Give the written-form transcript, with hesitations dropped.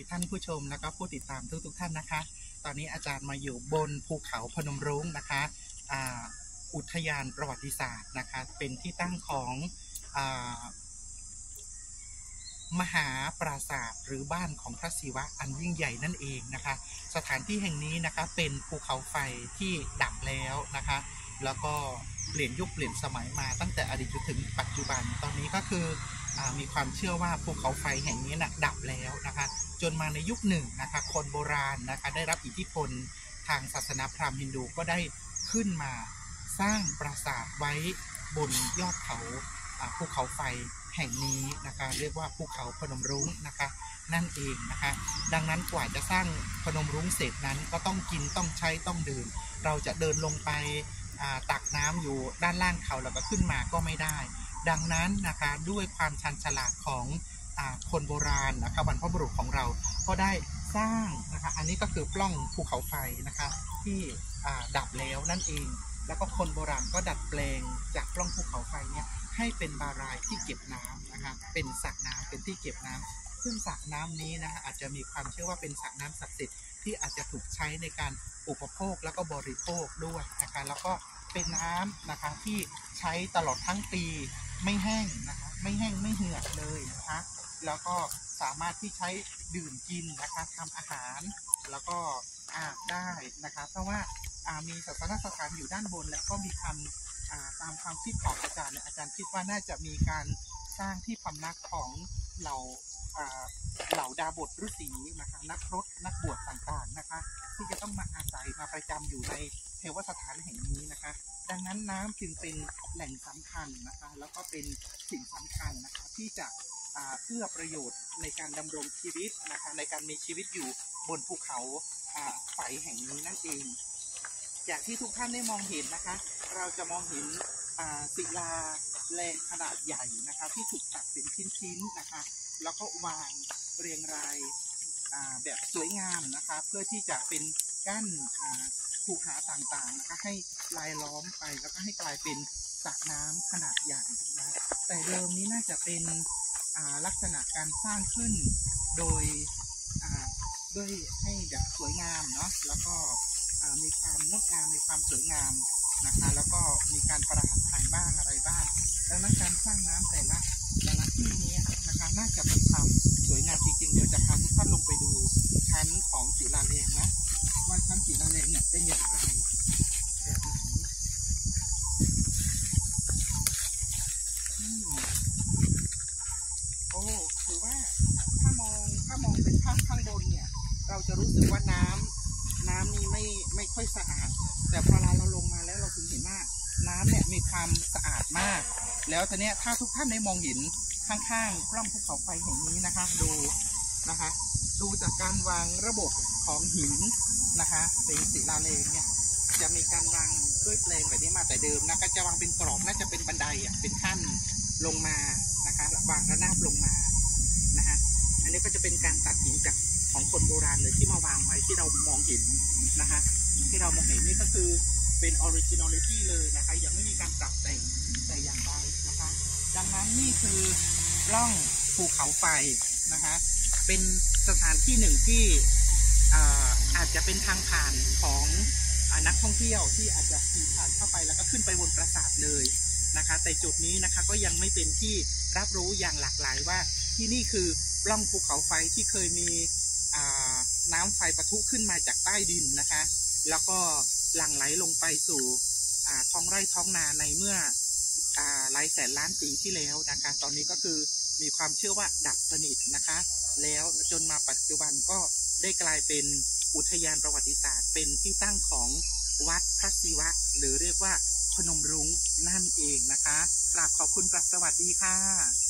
ท่านผู้ชมและก็ผู้ติดตามทุกท่านนะคะตอนนี้อาจารย์มาอยู่บนภูเขาพนมรุ้งนะคะอุทยานประวัติศาสตร์นะคะเป็นที่ตั้งของมหาปราสาทหรือบ้านของพระศิวะอันยิ่งใหญ่นั่นเองนะคะสถานที่แห่งนี้นะคะเป็นภูเขาไฟที่ดับแล้วนะคะแล้วก็เปลี่ยนยุคเปลี่ยนสมัยมาตั้งแต่อดีตจนถึงปัจจุบันตอนนี้ก็คือมีความเชื่อว่าภูเขาไฟแห่งนี้นะดับแล้วนะคะจนมาในยุคหนึ่งนะคะคนโบราณนะคะได้รับอิทธิพลทางศาสนาพราหมณ์ฮินดูก็ได้ขึ้นมาสร้างปราสาทไว้บนยอดเขาภูเขาไฟแห่งนี้นะคะเรียกว่าภูเขาพนมรุ้งนะคะนั่นเองนะคะดังนั้นกว่าจะสร้างพนมรุ้งเสร็จนั้นก็ต้องกินต้องใช้ต้องดื่มเราจะเดินลงไปตักน้ำอยู่ด้านล่างเขาแล้วก็ขึ้นมาก็ไม่ได้ดังนั้นนะคะด้วยความชันฉลาดของคนโบราณนะคะบรรพบุรุษของเราก็ได้สร้างนะคะอันนี้ก็คือปล้องภูเขาไฟนะคะที่ดับแล้วนั่นเองแล้วก็คนโบราณก็ดัดแปลงจากปล้องภูเขาไฟเนี่ยให้เป็นบารายที่เก็บน้ำนะคะเป็นสระน้ำเป็นที่เก็บน้ำซึ่งสระน้ำนี้นะคะอาจจะมีความเชื่อว่าเป็นสระน้ำศักดิ์สิทธิ์ที่อาจจะถูกใช้ในการอุปโภคแล้วก็บริโภคด้วยนะคะแล้วก็เป็นน้ำนะคะที่ใช้ตลอดทั้งปีไม่แห้งนะคะไม่แห้งไม่เหือดเลยนะคะแล้วก็สามารถที่ใช้ดื่มกินนะคะทำอาหารแล้วก็อาบได้นะคะเพราะว่ามีศาสนสถานอยู่ด้านบนแล้วก็มีคำตามความคิดของอาจารย์เนี่ยอาจารย์คิดว่าน่าจะมีการสร้างที่พำนักของเหล่าดาบทฤาษีนะคะนักพรตนักบวชต่างๆนะคะที่จะต้องมาอาศัยมาประจำอยู่ในเทวสถานแห่งนี้นะคะดังนั้นน้ำจึงเป็นแหล่งสำคัญนะคะแล้วก็เป็นสิ่งสำคัญนะคะที่จะเอื้อประโยชน์ในการดำรงชีวิตนะคะในการมีชีวิตอยู่บนภูเขาไฟแห่งนี้นั่นเองจากที่ทุกท่านได้มองเห็นนะคะเราจะมองเห็นศิลาแรงขนาดใหญ่นะคะที่ถูกตัดเป็นชิ้นๆนะคะแล้วก็วางเรียงรายแบบสวยงามนะคะเพื่อที่จะเป็นกั้นภูผาต่างๆนะคะให้ลายล้อมไปแล้วก็ให้กลายเป็นสระน้ำขนาดใหญ่นะแต่เดิมนี้น่าจะเป็นลักษณะการสร้างขึ้นโดยให้แบบสวยงามเนาะแล้วก็มีความงดงามมีความสวยงามนะคะแล้วก็มีการประหัตถ์ไทยบ้างอะไรบ้างดังนั้นการสร้างน้ำแต่ละที่นี้นะคะน่าจะมีความสวยงามจริงๆเดี๋ยวจะพาทุกท่านลงไปดูชั้นของศิลาแรงนะว่าชั้นศิลาแรงเนี่ยเป็นอย่างไรแบบไหนโอ้ถือว่าถ้ามองเป็นภาพข้างบนเนี่ยเราจะรู้สึกว่าน้ำนี่ไม่ค่อยสะอาดแต่พอเราลงมาแล้วเราถึงเห็นว่าน้ำเนี่ยมีความสะอาดมากแล้วทีเนี้ยถ้าทุกท่านได้มองเห็นข้างๆปล้องภูเขาไฟแห่งนี้นะคะดูจากการวางระบบของหินนะคะเป็นศิลาแรงเนี่ยจะมีการวางด้วยแปลงแบบนี้มาแต่เดิมนะก็จะวางเป็นกรอบน่าจะเป็นบันไดเป็นขั้นลงมานะคะวางระนาบลงมานะคะอันนี้ก็จะเป็นการตัดหินจากของคนโบราณเลยที่มาวางไว้ที่เรามองเห็นนะคะที่เรามองเห็นนี่ก็คือเป็นออริจินอลิตี้เลยนะคะยังไม่มีการปรับแต่งแต่อย่างใดนะคะดังนั้นนี่คือปล้องภูเขาไฟนะคะเป็นสถานที่หนึ่งที่อาจจะเป็นทางผ่านของนักท่องเที่ยวที่อาจจะขี่ผ่านเข้าไปแล้วก็ขึ้นไปบนปราสาทเลยนะคะแต่จุดนี้นะคะก็ยังไม่เป็นที่รับรู้อย่างหลากหลายว่าที่นี่คือปล้องภูเขาไฟที่เคยมีน้ำไฟปะทุขึ้นมาจากใต้ดินนะคะแล้วก็หลั่งไหลลงไปสู่ท้องไร่ท้องนาในเมื่อหลายแสนล้านปีที่แล้วนะคะตอนนี้ก็คือมีความเชื่อว่าดับสนิทนะคะแล้วจนมาปัจจุบันก็ได้กลายเป็นอุทยานประวัติศาสตร์เป็นที่ตั้งของวัดพระศิวะหรือเรียกว่าพนมรุ้งนั่นเองนะคะกราบขอบคุณกราบสวัสดีค่ะ